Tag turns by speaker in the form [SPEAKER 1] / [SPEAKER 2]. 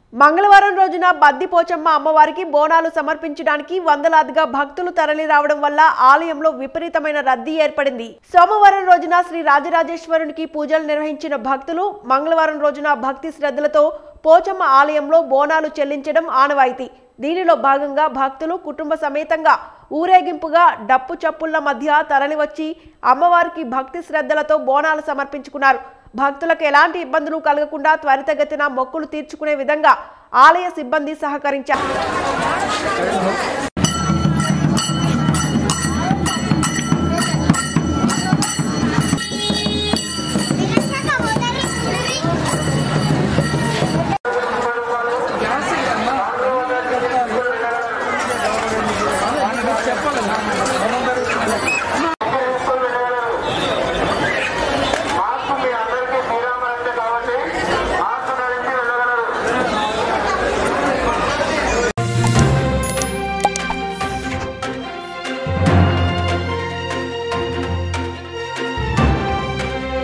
[SPEAKER 1] మంగళవారం రోజున బద్దిపోచమ్మ అమ్మవారికి బోనాలు సమర్పించడానికి వందలాదిగా భక్తులు తరలి రావడం వల్ల ఆలయంలో విపరీతమైన రద్దీ ఏర్పడింది. సోమవారం రోజున శ్రీ రాజరాజేశ్వరునికి పూజలు నిర్వహించిన భక్తులు మంగళవారం రోజున భక్తి శ్రద్ధలతో పోచమ్మ ఆలయంలో బోనాలు చెల్లించడం ఆనవాయితీ. దీనిలో భాగంగా భక్తులు కుటుంబ సమేతంగా ఊరేగింపుగా డప్పు చప్పుళ్ల మధ్య తరలివచ్చి అమ్మవారికి భక్తి శ్రద్ధలతో బోనాలు సమర్పించుకున్నారు. భక్తులకు ఎలాంటి ఇబ్బందులు కలగకుండా త్వరితగతిన మొక్కులు తీర్చుకునే విధంగా ఆలయ సిబ్బంది సహకరించారు.